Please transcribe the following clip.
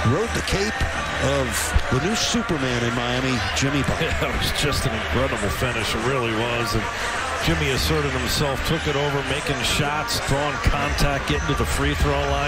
rode the cape of the new Superman in Miami, Jimmy Butler. Yeah, it was just an incredible finish. It really was. And Jimmy asserted himself, took it over, making shots, drawing contact, getting to the free throw line.